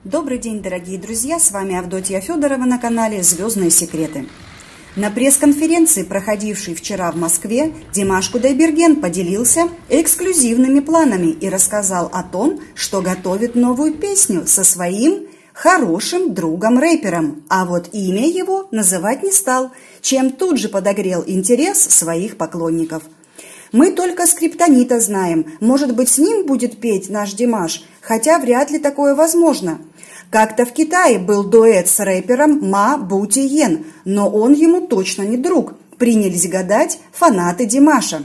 Добрый день, дорогие друзья! С вами Авдотья Федорова на канале «Звездные секреты». На пресс-конференции, проходившей вчера в Москве, Димаш Кудайберген поделился эксклюзивными планами и рассказал о том, что готовит новую песню со своим хорошим другом-рэпером, а вот имя его называть не стал, чем тут же подогрел интерес своих поклонников. Мы только Скриптонита знаем, может быть, с ним будет петь наш Димаш, хотя вряд ли такое возможно. Как-то в Китае был дуэт с рэпером Ма Бутиен, но он ему точно не друг, принялись гадать фанаты Димаша.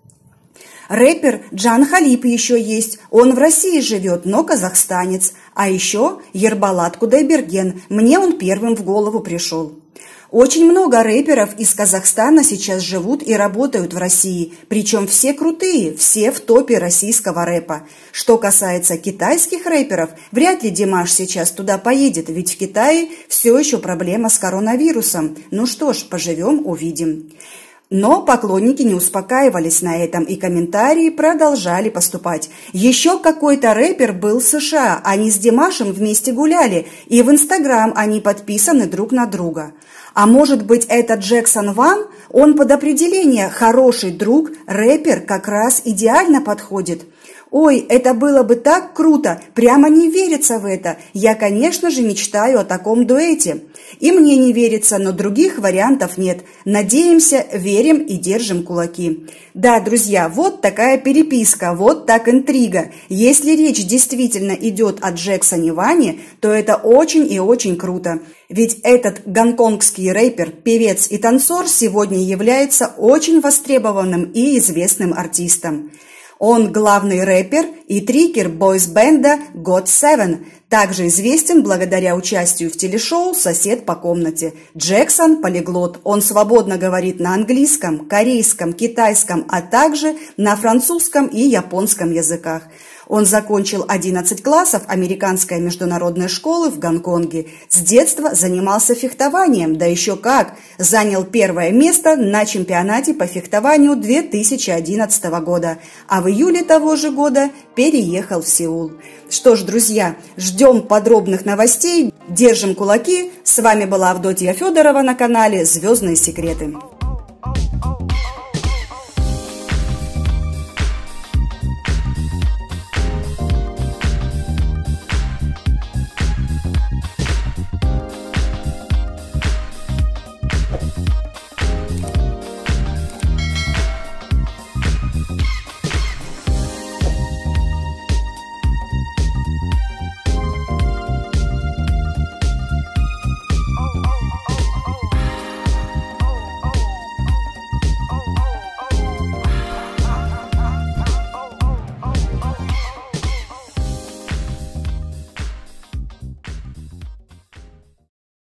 Рэпер Джан Халиб еще есть, он в России живет, но казахстанец. А еще Ербалат Кудайберген, мне он первым в голову пришел. Очень много рэперов из Казахстана сейчас живут и работают в России, причем все крутые, все в топе российского рэпа. Что касается китайских рэперов, вряд ли Димаш сейчас туда поедет, ведь в Китае все еще проблема с коронавирусом. Ну что ж, поживем, увидим. Но поклонники не успокаивались на этом, и комментарии продолжали поступать. Еще какой-то рэпер был в США, они с Димашем вместе гуляли, и в Инстаграм они подписаны друг на друга. А может быть, это Джексон Ван? Он под определение «хороший друг», рэпер как раз идеально подходит. Ой, это было бы так круто, прямо не верится в это. Я, конечно же, мечтаю о таком дуэте. И мне не верится, но других вариантов нет. Надеемся, верим и держим кулаки. Да, друзья, вот такая переписка, вот так интрига. Если речь действительно идет о Джексоне Ване, то это очень и очень круто. Ведь этот гонконгский рэпер, певец и танцор сегодня является очень востребованным и известным артистом. Он главный рэпер и трикер бойс-бенда GOT7, также известен благодаря участию в телешоу «Сосед по комнате». Джексон – полиглот, он свободно говорит на английском, корейском, китайском, а также на французском и японском языках. Он закончил 11 классов американской международной школы в Гонконге. С детства занимался фехтованием, да еще как! Занял первое место на чемпионате по фехтованию 2011 года, а в июле того же года переехал в Сеул. Что ж, друзья, ждем подробных новостей, держим кулаки. С вами была Авдотья Федорова на канале «Звездные секреты».